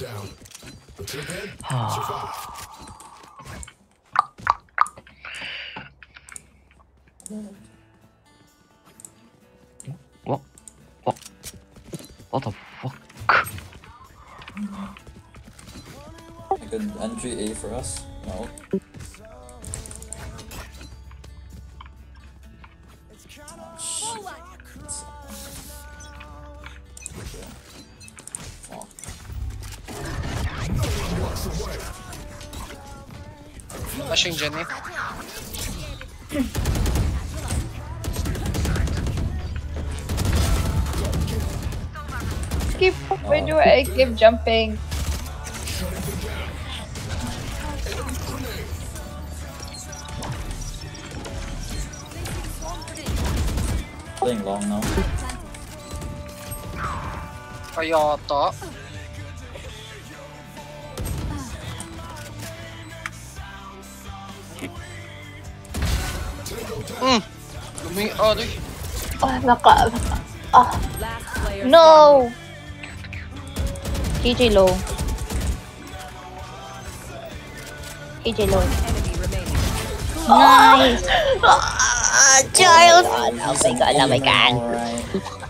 down. The trigger survived. What? What the fuck? A good entry A for us. No. Flashing Jenny. Why do I keep jumping? Playing long now. Kaya to. Naka. No! KJ low. KJ low. Nice! Child! Oh my god, oh my god.